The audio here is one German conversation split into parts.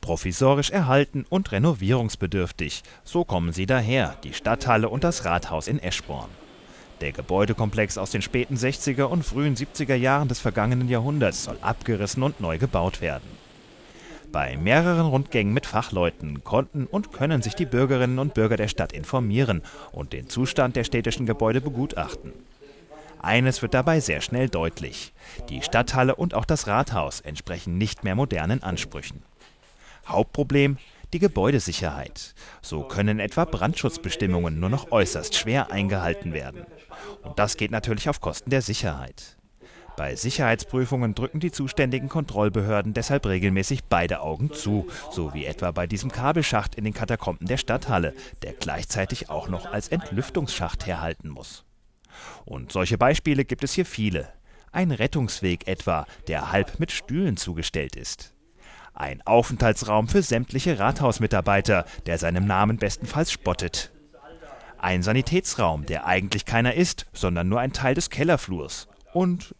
Provisorisch erhalten und renovierungsbedürftig. So kommen sie daher, die Stadthalle und das Rathaus in Eschborn. Der Gebäudekomplex aus den späten 60er und frühen 70er Jahren des vergangenen Jahrhunderts soll abgerissen und neu gebaut werden. Bei mehreren Rundgängen mit Fachleuten konnten und können sich die Bürgerinnen und Bürger der Stadt informieren und den Zustand der städtischen Gebäude begutachten. Eines wird dabei sehr schnell deutlich: Die Stadthalle und auch das Rathaus entsprechen nicht mehr modernen Ansprüchen. Hauptproblem: die Gebäudesicherheit. So können etwa Brandschutzbestimmungen nur noch äußerst schwer eingehalten werden. Und das geht natürlich auf Kosten der Sicherheit. Bei Sicherheitsprüfungen drücken die zuständigen Kontrollbehörden deshalb regelmäßig beide Augen zu, so wie etwa bei diesem Kabelschacht in den Katakomben der Stadthalle, der gleichzeitig auch noch als Entlüftungsschacht herhalten muss. Und solche Beispiele gibt es hier viele. Ein Rettungsweg etwa, der halb mit Stühlen zugestellt ist. Ein Aufenthaltsraum für sämtliche Rathausmitarbeiter, der seinem Namen bestenfalls spottet. Ein Sanitätsraum, der eigentlich keiner ist, sondern nur ein Teil des Kellerflurs. Und.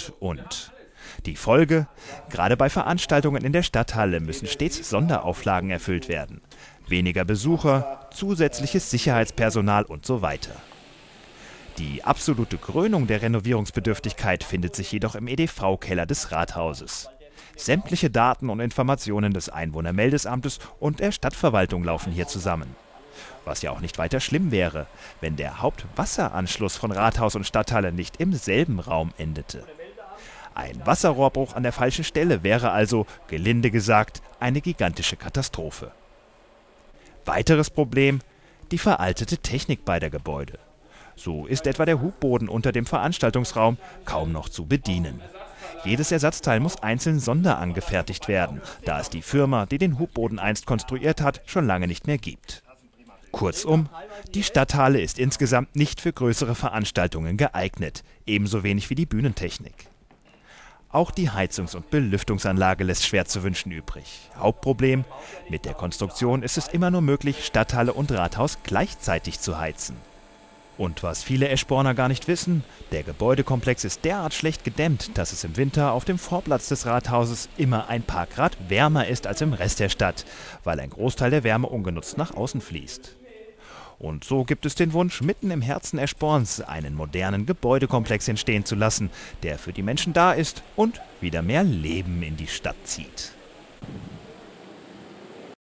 Die Folge: Gerade bei Veranstaltungen in der Stadthalle müssen stets Sonderauflagen erfüllt werden. Weniger Besucher, zusätzliches Sicherheitspersonal und so weiter. Die absolute Krönung der Renovierungsbedürftigkeit findet sich jedoch im EDV-Keller des Rathauses. Sämtliche Daten und Informationen des Einwohnermeldesamtes und der Stadtverwaltung laufen hier zusammen. Was ja auch nicht weiter schlimm wäre, wenn der Hauptwasseranschluss von Rathaus und Stadthalle nicht im selben Raum endete. Ein Wasserrohrbruch an der falschen Stelle wäre also, gelinde gesagt, eine gigantische Katastrophe. Weiteres Problem: die veraltete Technik beider Gebäude. So ist etwa der Hubboden unter dem Veranstaltungsraum kaum noch zu bedienen. Jedes Ersatzteil muss einzeln sonderangefertigt werden, da es die Firma, die den Hubboden einst konstruiert hat, schon lange nicht mehr gibt. Kurzum, die Stadthalle ist insgesamt nicht für größere Veranstaltungen geeignet, ebenso wenig wie die Bühnentechnik. Auch die Heizungs- und Belüftungsanlage lässt schwer zu wünschen übrig. Hauptproblem: Mit der Konstruktion ist es immer nur möglich, Stadthalle und Rathaus gleichzeitig zu heizen. Und was viele Eschborner gar nicht wissen: Der Gebäudekomplex ist derart schlecht gedämmt, dass es im Winter auf dem Vorplatz des Rathauses immer ein paar Grad wärmer ist als im Rest der Stadt, weil ein Großteil der Wärme ungenutzt nach außen fließt. Und so gibt es den Wunsch, mitten im Herzen Eschborns einen modernen Gebäudekomplex entstehen zu lassen, der für die Menschen da ist und wieder mehr Leben in die Stadt zieht.